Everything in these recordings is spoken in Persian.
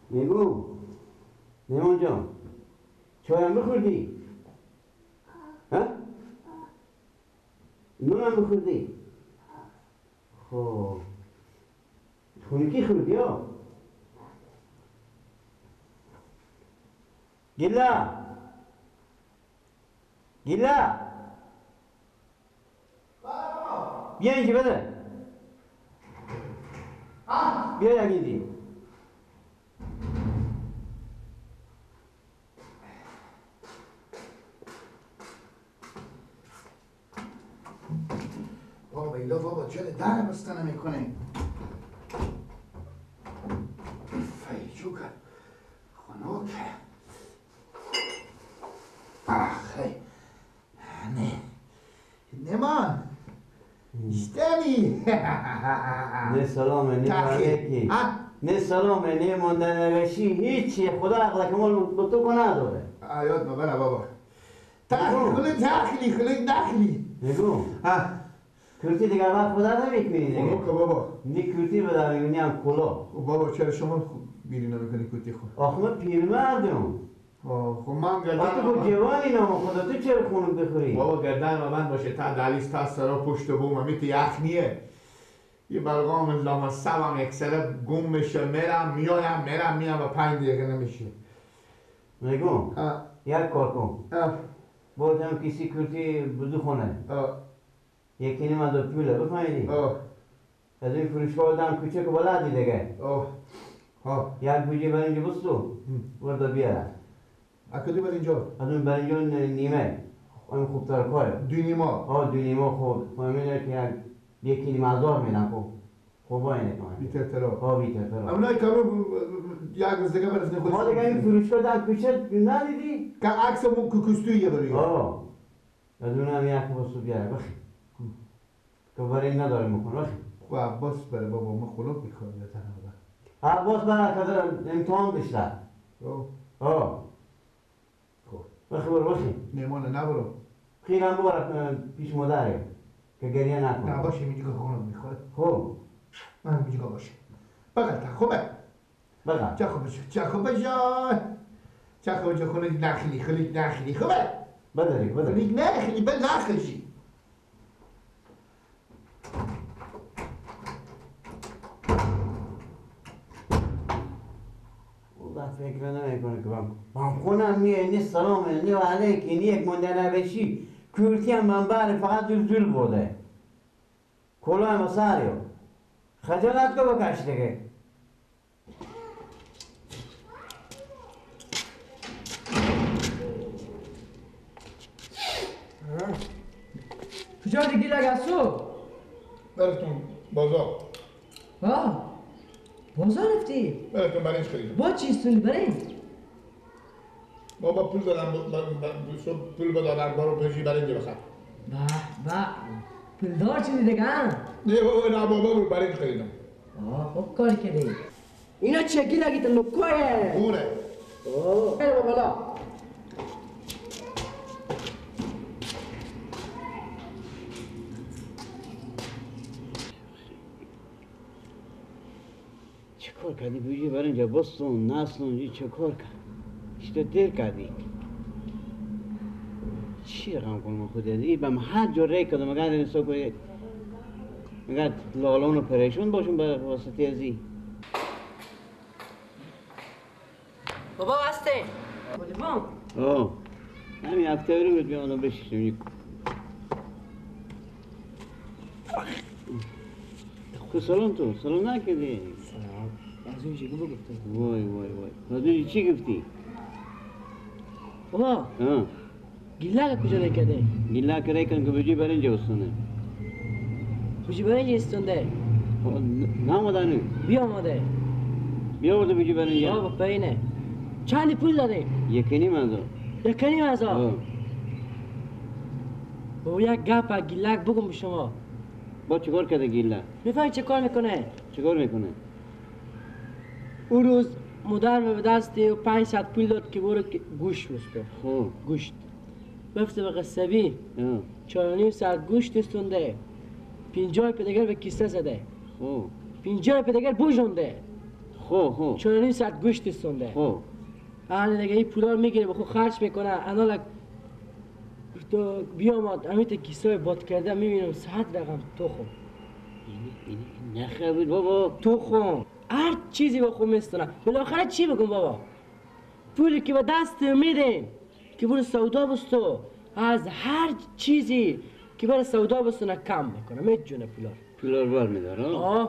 میگو نیمان جان چایم بخوردی؟ ها؟ نونم بخوردی؟ خب خونکی خوردی ها؟ گیلا گیلا بیا اینجا بده بیا یکی بابا ایلا بابا چرا در بسته نمیکنه؟ فیجوگه خنوکه آخه نه نمان اشتمی نه سلامه نه علیکی نه سلامه نه ماندن نوشی هیچی خدا عقل کمال با تو کنه نداره آیات مبره بابا تخلی خلق نخلی نگو کرتی دیگر وقت خدا نمیکنی دیگه خب بابا نی کرتی بده میگونی هم کلا بابا چرا شما بیری نمیکنی کرتی خود آخه من پیرمردم خب من گردن آخه تو جوانی نام خدا تو چرا خونک بخوری بابا گردن و من باشه تا دلیز تا سرا پشت بوم میت یخنیه یه برگام لام سوام یک سره گم میشه میرم و 5 دقیقه نمیشه نگو یک کار کن باید هم کسی کرتی بدو خونه یکی نیم دو پوله بفهمیدی از این فروشگاه آدم کوچک بلدی دیگه یک بوجه بر اینجا بستو برده بیاره اکدی بر اینجا؟ از اون بر اینجا نیمه این خوبتر کاره 2 نیما 2 نیمه خوب فهمیده که یکی نیم هزار میدن خوب خوبا اینه کنه بیتر ترا بیتر ترا اونایی که یک روز دیگه برسنه خودش دیگه این فروشگاه در کوچک ندیدی؟ که عکس اون کوکستویه بروی از اون هم یک بستو بیاره بخی که برای این نداره میکن بخی خب عباس بره بابا ما خلوب میکنم یا تنها عباس بره که امتحان بشتر خب بخی برو بخی نیمانه نبرو خیرم ببره پیش مادره که گریه نکنه نه باشه میگه که خونم میخوره خب من میگه باشه بغل تا خوبه بغل چه خوبه جان چه خوبه جان خونه نخلی خوبه بداری نخلی به نخلشی والله فکر نمیکنه که من خونم میه نی سلامه نی و علیکی نی یک مونده نوشی کورتی هم من بره فقط زل بوده کلاه هم سریو خجالت که بکش دیگه کجا دیگه لگسو؟ براتون بازار بازار رفتی؟ براتون برنج خریدم با چی استونی برنج؟ بابا پول دادم پول بدادم برو پشی برنج بخر پولدار چیزی دیگه هم؟ نه بابا برنج خریدم خوب کاری کردی اینا چکی لگیت لکوه خوره بره با بالا چه کار کردی بوجی بر اینجا بستون نسلون چه کار کرد چطور دیر کردی چی رقم کنم خود ای بهم هر جور ری کردم مگر این سو که مگر لالون و پریشون باشون به واسطه ازی بابا هسته بودیم همین هفته رو بود بیان و بشیشتیم تو سلام نکردی از اون چی گفتی؟ وای از اون چی گفتی؟ بابا گیلا کجا نکرده؟ گیلا که ریکن که بجی برنج بستونه بجی برنج استونده؟ نامده نو بیا آمده بیا برده بجی برنج بابا پینه چندی پول داده؟ 1,500 1,500 بابا یک گپ گیلک بگم به شما با چیکار کرده گیلا؟ میفهمی چه کار میکنه؟ چیکار میکنه؟ اون روز مادر به دست 500 پول داد که برو گوشت بسته گوشت بفته به قصبی 4.5 ساعت گوشت استونده 50 پدگر به کیسه زده 50 پدگر بوجونده خب 4.5 ساعت گوشت سونده. خب الان دیگه این پولا رو میگیره بخو خرج میکنه. انا تو بیامد امیت کیسای باد کرده میبینم 100 رقم تخم. این نخیر بود بابا. تخم هر چیزی بخو میستونه. بالاخره چی بگم بابا؟ پولی که به دست میدین که برو سودا بستو، از هر چیزی که برای سودا بستونه کم میکنه. میجونه پولار بار میداره.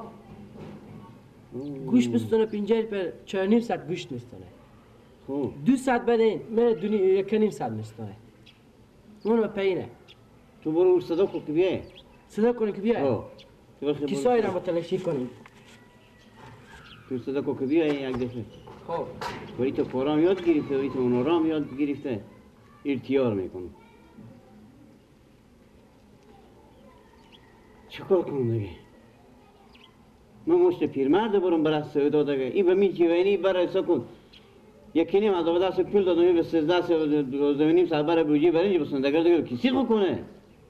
گوشت بستونه 50 پر 4.5 ساعت گوشت میستونه. خوب 2 ساعت بدین میره 1.5 ساعت میستونه. اونو پینه. تو برو اون صدا کن که بیای. صدا کنی که بیای. کیسایی را متلاشی کنیم. تو صدا کن که بیای یک دفعه. خب ولی تو پارام یاد گرفته ولی تو اونا رام یاد گرفته ارتیار میکنم. چکار کنم دیگه؟ من مشت پیرمرد برم برای سودا دیگه. این به می جوانی برای سکون. یکی نیم از دست پول دادم به 13 ساعت برای بوجی برنج بسن دیگه کسی خو کنه.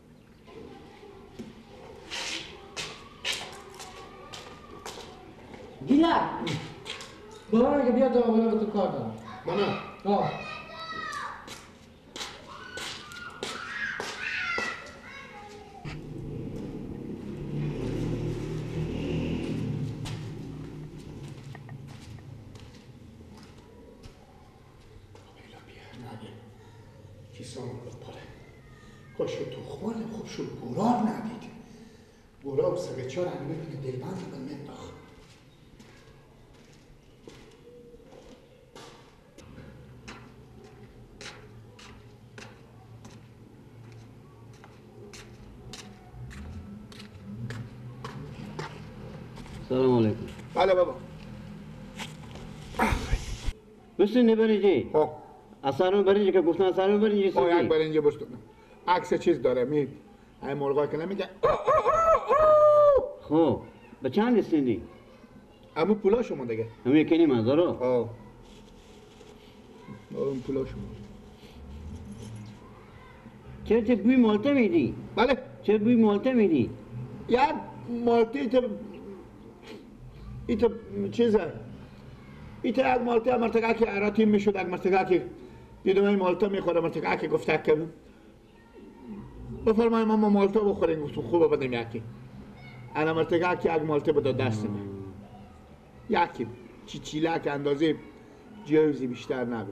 گیلا بابا که بیا تو آقا تو کار دارم. منو خوشو تو خوانه خوب شد گورار ندید گورار سگه چار هنگه که دلبند بل مطبخ سلام علیکم. بله بابا بستون برنجی؟ خب اصلا برنجی که گفتن اصلا برنجی سوزی؟ یک برنجی بستونم عکس چیز داره می این مرغا که نمیگه خب به چند استیندی؟ اما پولا شما دیگه همه یکی نیم هزارو؟ اون پولا شما چه بوی مالته میدی؟ بله چه بوی مالته میدی؟ یک مالتی ایتا چیزه ایتا یک مالتی مرتقه که عراتی میشد یک مرتقه که دیدم این مالتا میخوره مرتقه که گفته که بفرمایید ما مالتا بخوریم گفتم خوبه بدیم یکی انا مرتقه که یک مالتی بده دست من یکی چیلک اندازه جوزی بیشتر نبود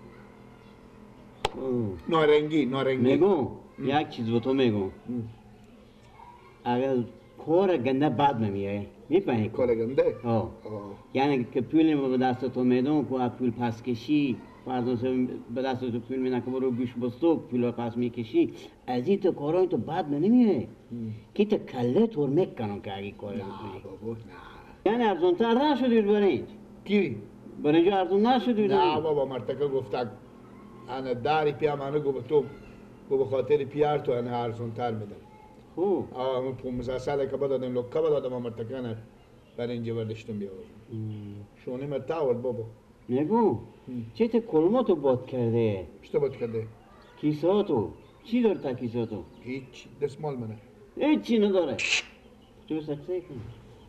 نارنگی میگم یک چیز به تو میگم اگر کار گنده بد نمیه میفهمی کار گنده؟ یعنی که پول به دست تو میدم که پول پس کشی فرضاً به دست تو پول میدن که برو گوش بستو پول پس میکشی از این تو کارای تو بد نمیه که تو کله طور میکنم که اگه کار بکنی یعنی ارزونتر نشدید برنج کی؟ برنج ارزون نشدید نه بابا مرتکه گفته انا داری پیا منو گو به تو گو به خاطر پیار تو انا ارزونتر میدم خوب من 15 ساله که بدادم لکه بدادم مرتکه نه برنج بردشتم بیاورم شونی مرتاول بابا نگو چه ته کلماتو باد کرده چطور باد کرده؟ کیساتو چی داره تا کیساتو؟ هیچ دستمال منه هیچی نداره تو سکسه کن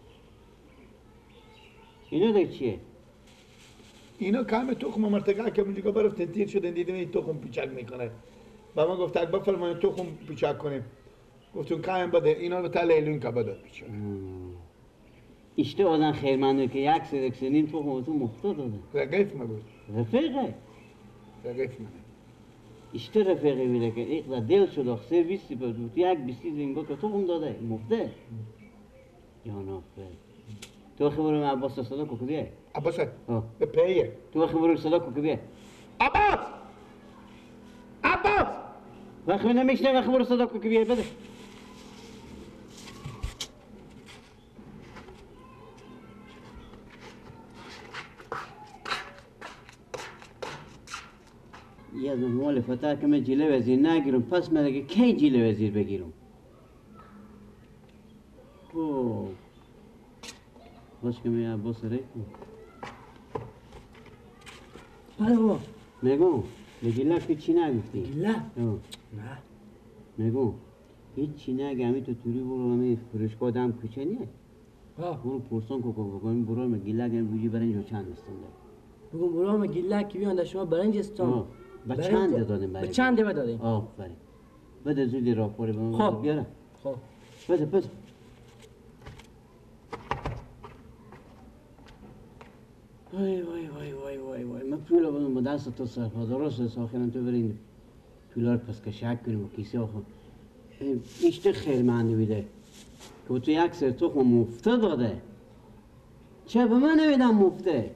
اینا دیگه چیه؟ اینا کم تخم مرتقه که اونجا برفتن تیر شدن دیدم این تخم پیچک میکنه با من گفت بفرمایید تخم پیچک کنیم گفتم کایم بده اینا رو تا لیلون که بده پیچک اشته آدم خیرمنده که یک سنین تخم تو مخته داده رقیف ما بود رفیقه رقیف منه اشته رفیقه بیده که ایقلا دل شد اخسه بیستی بود یک بیستی زنگا که تخم داده مفته یا نافه تو وقتی برو من عباس صدا که بیه عباس به پیه تو وقتی برو صدا که بیه عباس عباس وقتی نمیشنه وقتی برو صدا که بیه بده یه از مال فتر که من جیله وزیر نگیرم پس من دیگه کی جیله وزیر بگیرم باش که می عباس ریخم بله بابا میگم به جیله که چی نگفتی؟ گیله؟ نه میگم هیچ چی نگه همی تو توری برو همی فروشگاه دم کوچه نیه برو پرسان که بگویم برو ما گیلک بوجی برنج چند استونده بگم برو ما گیلک که بیان شما برنج استون به چند دادیم برنج؟ به چند دادیم؟ آفرین بده زودی راه پاره به من خب بیاره خب بده وای وای وای وای وای وای من پولا بدم با دست تو سرپا درست است آخرم تو برین پولا رو پس کشک کنیم و کیسی آخر ایشته خیلی معنی بیده که تو یک سر تخم مفته داده چه به من نمیدم مفته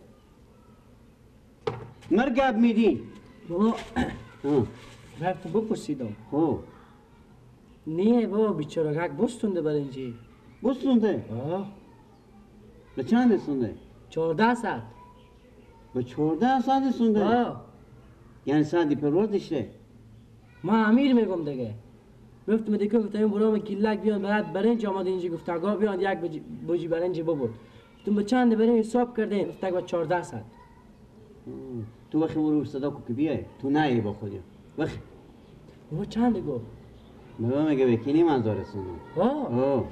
مرگب میدی بابا رفت بپرسیدم خب نه بابا بیچاره یک بستونده برنجی بستونده؟ به چند استونده؟ 14 ساعت به 14 ساعت استونده؟ یعنی ساعتی پروردشته؟ ما امیر میگم دیگه گفتم دیگه گفتم برام گیلک بیان بعد برنج آماده اینجا گفت آقا بیان یک بوجی برنج ببر گفتم به چند برنج حساب کردین گفت با 14 ساعت تو وقتی برو صدا کو که بیای تو نهی با خودی وقتی بابا چند گفت بابا میگه بکنی من دارستونم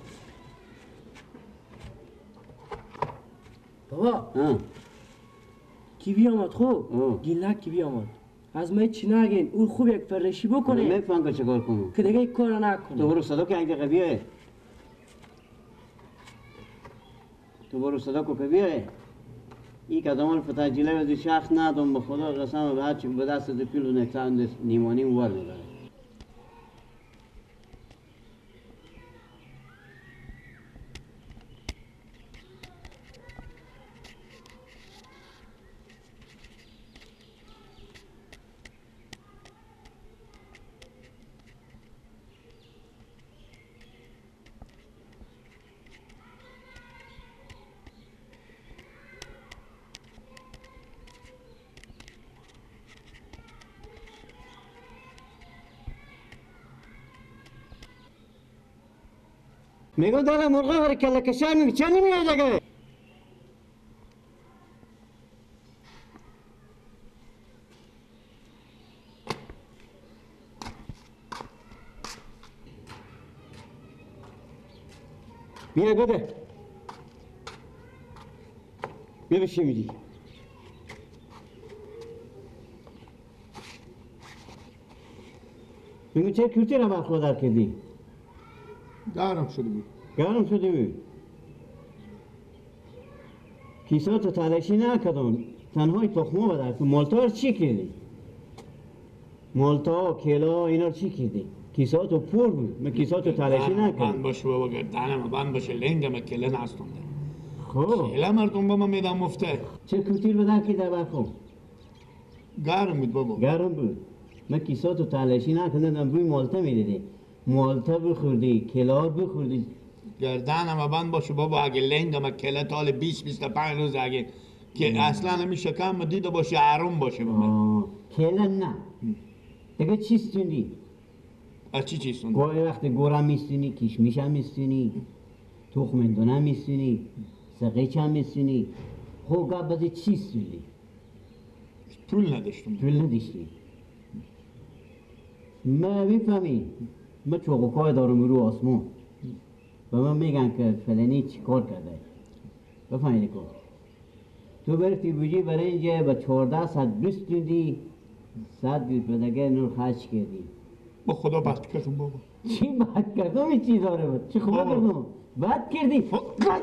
بابا کی آمد خوب گیلک کی آمد از من چی نگین اون خوب یک فرشی بکنه نمیفهم که چکار کنم که دیگه یک کار نکنه تو برو صدا که اینجا بیای تو برو صدا که بیای این کدام رو فتح جیله و دو شخص ندم به خدا قسم به هرچی به دست دو پیل و نکتن نیمانی ور میبره میگم داره مرغا بره کله کشار میگه چه نمیاد دیگه بیا بده بیا بشی میدی میگم چه کلتی رو برخوردار کردی گرم شده بود گرم شده بود کیسات رو تلاشی نکردم تنهای تخمه بدر که مالتا رو چی کردی؟ مالتا، کلا اینا رو چی کردی؟ کیسات رو پر بود من کیسات رو تلاشی نکردم بند باشه بابا گردنم بند باشه لنگم کله نستونده خب کله مردم با من میدم مفته چه کلتیر بدر که در برخون؟ گرم بود بابا گرم بود من کیسات رو تلاشی نکردم روی مالتا میدیدی مالتا بخوردی کلا بخوردی گردنم بند باشه بابا اگه لنگم کله تال 20-25 روز اگه که اصلا همیشه کم دیده باشه حرام باشه بابا کله نه دیگه چی ستوندی؟ از چی چیز ستوندی؟ گاهی وقت گورم میستونی کشمیش هم میستونی تخم هندونه هم میستونی سقیچ هم میستونی خب گاه بازی چی ستوندی؟ پول نداشتم پول نداشتی ما میفهمی ما چوقوکای دارم رو آسمون به من میگن که فلانی چی کار کرده بفهمی کن تو برفتی بوجی برنج با 14 ساعت بستوندی 100 بیت بدگه نور خرج کردی با خدا بد کردم بابا چی بد کردم این چیز داره بود چی خوب کردم بد کردی بد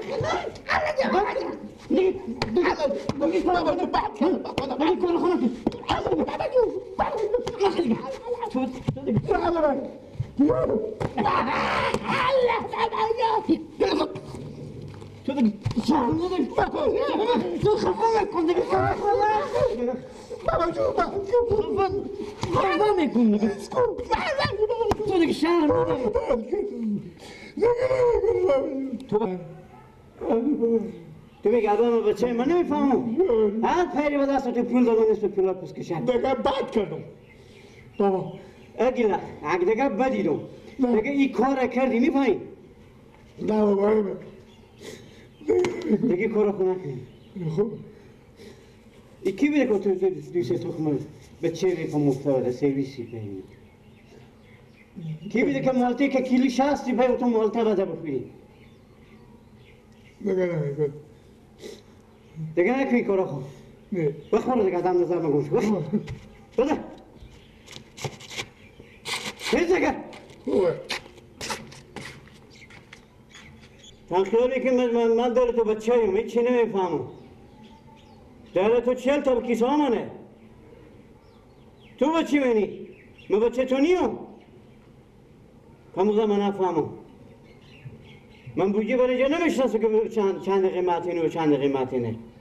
تو دیگه تو خفه نکن دیگه خفه نکن دیگه تو دیگه شهر نداری تو میگه آدم بچه من نمیفهمم هر پیری به دست تو پول دادن اسم پولات پس کشن دیگه بد کردم بابا اگه دیگه بدیدم دیگه این کار کردی میفهمی نه بابا دیگه کار خونه کنی خب کی بیده که تو دوست تخمه به چه ریپا مفتاده سرویسی پهمی کی بیده که مالتی که کیلی 60 پای تو مالتا بده بخوری دیگه نکنی کارا خود بخواه دیگه آدم نظر مگوش بخواه بده نیست دیگه تن خیالی که من داره تو بچه هایم هیچی نمیفهمم داره تو چیل تا به کیسه همانه تو بچه منی من بچه تو نیم کموزه من نفهمم من بوجی برای جا نمیشناسم که چند قیمت اینه و چند قیمت اینه